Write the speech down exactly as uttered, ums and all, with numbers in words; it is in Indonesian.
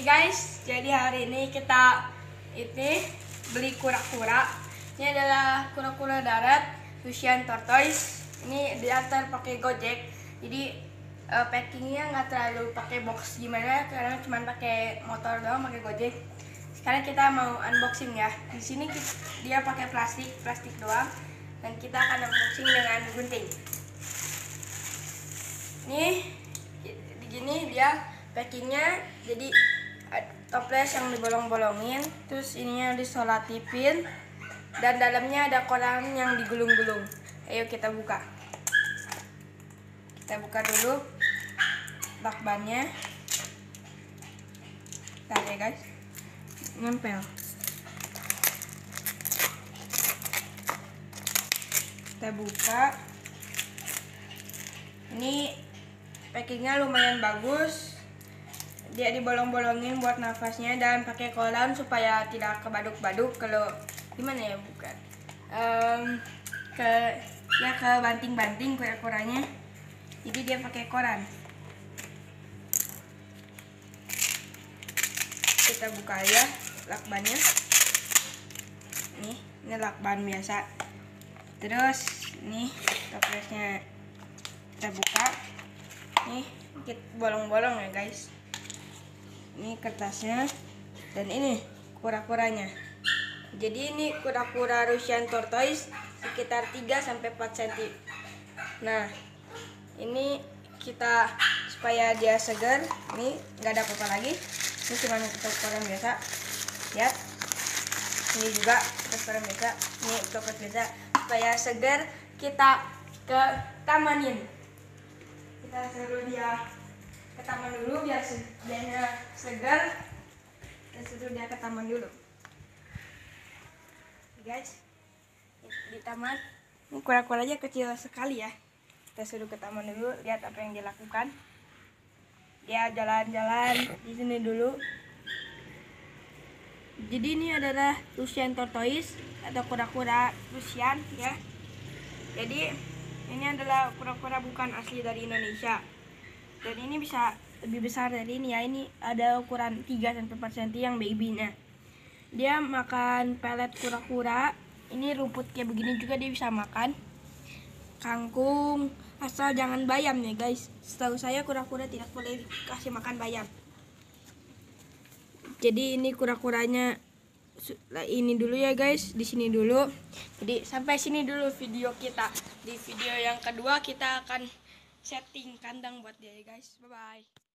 guys, jadi hari ini kita ini beli kura-kura. Ini adalah kura-kura darat Russian tortoise. Ini diantar pakai Gojek. Jadi uh, packingnya nggak terlalu pakai box gimana, karena cuma pakai motor doang, pakai Gojek. Sekarang kita mau unboxing ya. Di sini kita, dia pakai plastik, plastik doang, dan kita akan unboxing dengan gunting. Nih, begini dia packingnya, jadi toples yang dibolong-bolongin, terus ininya disolatifin, dan dalamnya ada koran yang digulung-gulung. Ayo kita buka. Kita buka dulu lakbannya. Bentar ya guys, nempel. Kita buka. Ini packingnya lumayan bagus. Dia dibolong-bolongin buat nafasnya dan pakai koran supaya tidak kebaduk-baduk. Kalau gimana ya, bukan um, ke ya ke banting-banting kura-kuranya. Jadi dia pakai koran. Kita buka ya lakbannya. Nih, ini lakban biasa. Terus nih toplesnya kita buka. Nih, kita bolong-bolong ya guys. Ini kertasnya, dan ini kura-kuranya. Jadi ini kura-kura Russian tortoise sekitar tiga sampai empat sentimeter. Nah, ini kita supaya dia segar. Ini nggak ada apa-apa lagi. Ini cuma untuk koran biasa. Lihat. Ini juga untuk koran biasa. Ini toples biasa. Supaya segar, kita ke tamanin. Kita suruh dia ke taman dulu biar dia segar. Kita suruh dia ke taman dulu, guys. Di taman ini kura-kuranya kecil sekali ya. Kita suruh ke taman dulu, lihat apa yang dia lakukan. Dia jalan-jalan di sini dulu. Jadi ini adalah Russian tortoise atau kura-kura Russian ya. Jadi ini adalah kura-kura bukan asli dari Indonesia. Dan ini bisa lebih besar dari ini ya. Ini ada ukuran tiga sampai empat sentimeter yang baby-nya. Dia makan pelet kura-kura. Ini rumput kayak begini juga dia bisa makan. Kangkung, asal jangan bayam ya guys. Setahu saya kura-kura tidak boleh kasih makan bayam. Jadi ini kura-kuranya ini dulu ya guys, di sini dulu. Jadi sampai sini dulu video kita. Di video yang kedua kita akan setting kandang buat dia ya guys. Bye bye.